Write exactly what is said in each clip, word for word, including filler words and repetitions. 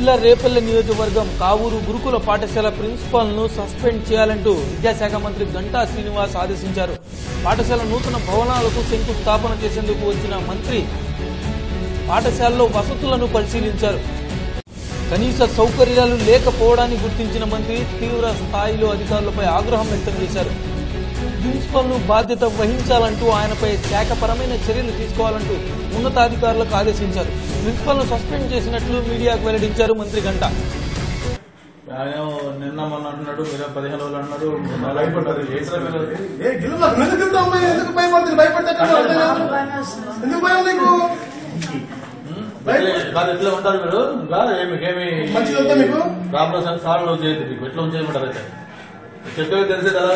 జిల్లా రేపల్లె నియోజకవర్గం కావూరు గురుకుల పాఠశాల ప్రిన్సిపాల్ ను సస్పెండ్ చేయాలంటూ విద్యాశాఖ మంత్రి గంటా శ్రీనివాస్ ఆదేశించారు. పాఠశాల నూతన భవనాలకు శంకుస్థాపన చేసేందుకు వచ్చిన మంత్రి పాఠశాలలో వసతులను పరిశీలించారు. కనీస సౌకర్యాలు లేకపోవడాన్ని గుర్తించిన మంత్రి తీవ్ర స్థాయిలో అధికారులపై ఆగ్రహం వ్యక్తం చేశారు. ప్రిన్సిపల్ ను బాధ్యత వహించాలంటూ ఆయనపై శాఖపరమైన చర్యలు తీసుకోవాలంటూ ఉన్నతాధికారులకు ఆదేశించారు. ప్రిన్సిపల్ ను సస్పెండ్ చేసినట్లు మీడియాకు వెల్లడించారు మంత్రి గంటా. నిన్న మొన్న అంటున్నాడు, మీరు పదిహేను రోజులు అన్నారు. ఎట్లా ఉంటారు మీరు? మీకేమి ప్రాబ్లమ్స్ సాల్వ్ చేయదు, మీకు ఎట్లా చేయమంటారు? అయితే చెప్పేది తెలిసే కదా,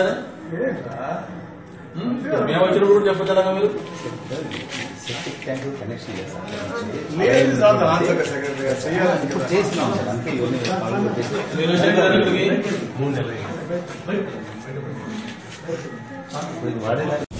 మేము వచ్చినప్పుడు కూడా చెప్పగలగా మీరు? మీరు చేయగలరు.